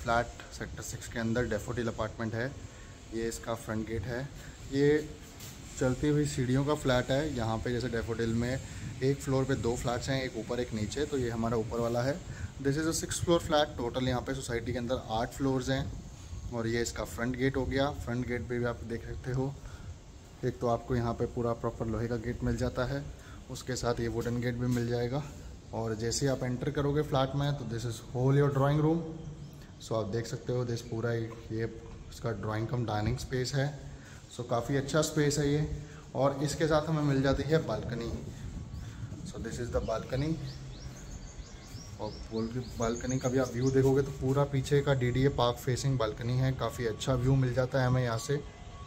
Flat sector 6 के अंदर daffodil apartment है। ये इसका फ्रंट गेट है। ये चलती हुई सीढ़ियों का फ्लैट है। यहाँ पे जैसे डैफोडिल में एक फ्लोर पे 2 फ्लैट्स हैं, एक ऊपर एक नीचे, तो ये हमारा ऊपर वाला है। This is a 6 floor flat. Total यहाँ पे सोसाइटी के अंदर 8 फ्लोर्स हैं। और ये इसका फ्रंट गेट हो गया। फ्रंट गेट पे भी आप देख सकते हो, एक तो आपको यहाँ पे पूरा प्रॉपर लोहे का गेट मिल जाता है, उसके साथ ये वुडन गेट भी मिल जाएगा। और जैसे ही आप एंटर करोगे फ्लैट में तो this is whole your drawing room. So आप देख सकते हो दिस पूरा ये इसका ड्राइंग कम डाइनिंग स्पेस है। सो काफ़ी अच्छा स्पेस है ये। और इसके साथ हमें मिल जाती है balcony. So this is the balcony. और बालकनी का भी आप व्यू देखोगे तो पूरा पीछे का DDA पार्क फेसिंग बालकनी है। काफ़ी अच्छा व्यू मिल जाता है हमें यहाँ से।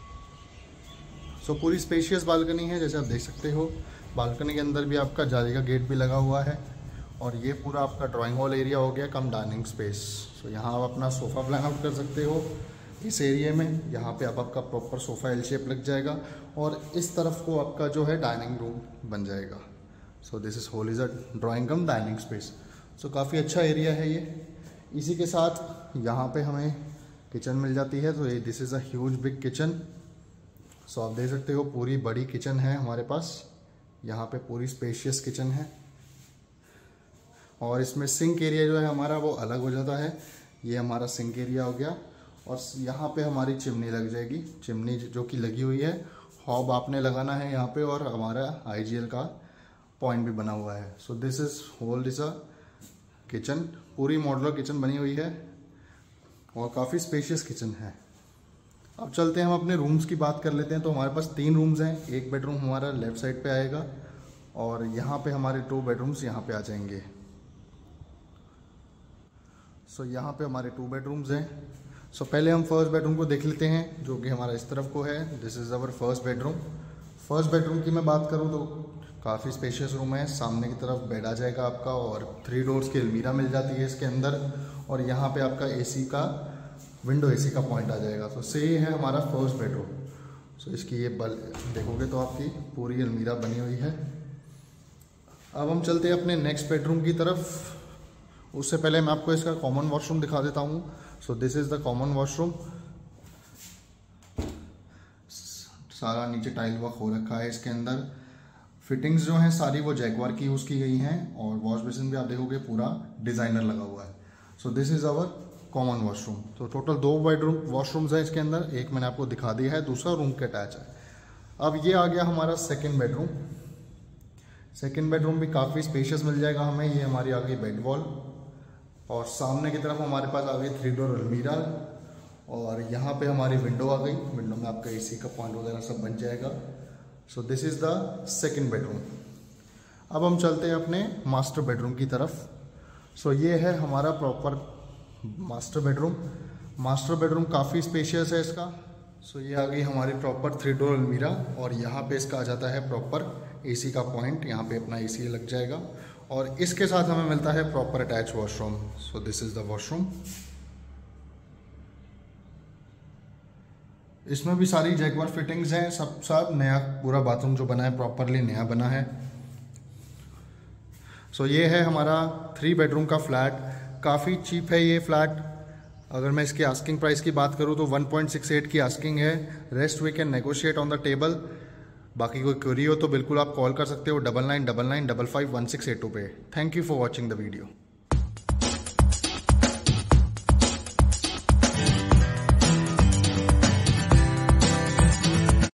सो पूरी स्पेशियस बालकनी है, जैसे आप देख सकते हो। बालकनी के अंदर भी आपका जाली का गेट भी लगा हुआ है। और ये पूरा आपका ड्राइंग हॉल एरिया हो गया कम डाइनिंग स्पेस। सो यहाँ आप अपना सोफ़ा प्लान आउट कर सकते हो इस एरिया में। यहाँ पे आपका प्रॉपर सोफ़ा L शेप लग जाएगा और इस तरफ को आपका जो है डाइनिंग रूम बन जाएगा। So this is whole is a drawing cum dining space. So काफ़ी अच्छा एरिया है ये। इसी के साथ यहाँ पे हमें किचन मिल जाती है। तो ये this is a huge big kitchen. So आप देख सकते हो पूरी बड़ी किचन है हमारे पास। यहाँ पे पूरी स्पेशियस किचन है। और इसमें सिंक एरिया जो है हमारा वो अलग हो जाता है। ये हमारा सिंक एरिया हो गया। और यहाँ पे हमारी चिमनी लग जाएगी, चिमनी जो कि लगी हुई है। हॉब आपने लगाना है यहाँ पे। और हमारा IGL का पॉइंट भी बना हुआ है। So this is whole is a kitchen. पूरी मॉडुलर किचन बनी हुई है और काफ़ी स्पेशियस किचन है। अब चलते हैं हम अपने रूम्स की बात कर लेते हैं। तो हमारे पास 3 रूम्स हैं। एक बेडरूम हमारा लेफ़्ट साइड पे आएगा और यहाँ पे हमारे 2 बेडरूम्स यहाँ पे आ जाएंगे। सो यहाँ पे हमारे 2 बेडरूम्स हैं। सो पहले हम फर्स्ट बेडरूम को देख लेते हैं, जो कि हमारा इस तरफ को है। This is our first bedroom. First bedroom की मैं बात करूँ तो काफ़ी स्पेशियस रूम है। सामने की तरफ बेड आ जाएगा आपका और 3 डोर्स की अलमीरा मिल जाती है इसके अंदर। और यहाँ पे आपका AC का विंडो AC का पॉइंट आ जाएगा। तो से ये है हमारा फर्स्ट बेडरूम। सो इसकी ये देखोगे तो आपकी पूरी अलमीरा बनी हुई है। अब हम चलते हैं अपने नेक्स्ट बेडरूम की तरफ। उससे पहले मैं आपको इसका कॉमन वॉशरूम दिखा देता हूँ। So this is the common washroom. सारा नीचे टाइल वर्क हो रखा है इसके अंदर। फिटिंग्स जो हैं सारी वो जैगवार की यूज़ की गई हैं। और वॉश बेसिन भी आप देखोगे पूरा डिज़ाइनर लगा हुआ है। So this is our common washroom. तो टोटल 2 बेडरूम वॉशरूम्स हैं इसके अंदर। एक मैंने आपको दिखा दिया है, दूसरा रूम के अटैच है। अब ये आ गया हमारा सेकंड बेडरूम। सेकंड बेडरूम भी काफ़ी स्पेशियस मिल जाएगा हमें। ये हमारी आ गई बेड वॉल और सामने की तरफ हमारे पास आ गई 3 डोर अलमीरा। और यहाँ पे हमारी विंडो आ गई। विंडो में आपका AC का पॉइंट वगैरह सब बन जाएगा। So this is the second bedroom. अब हम चलते हैं अपने मास्टर बेडरूम की तरफ। सो ये है हमारा proper master bedroom. Master bedroom काफ़ी स्पेशियस है इसका। सो ये आ गई हमारी प्रॉपर 3 डोर अलमीरा। और यहाँ पे इसका आ जाता है प्रॉपर AC का पॉइंट। यहाँ पे अपना AC लग जाएगा। और इसके साथ हमें मिलता है proper attach washroom. So this is the washroom. इसमें भी सारी जैगवार फिटिंग्स हैं। सब नया पूरा बाथरूम जो बना है प्रॉपरली नया बना है। सो ये है हमारा 3 बेडरूम का फ्लैट। काफ़ी चीप है ये फ्लैट। अगर मैं इसकी आस्किंग प्राइस की बात करूँ तो 1.68 की आस्किंग है। Rest we can negotiate on the table. बाकी कोई क्वेरी हो तो बिल्कुल आप कॉल कर सकते हो 9999551682 पे। Thank you for watching the video.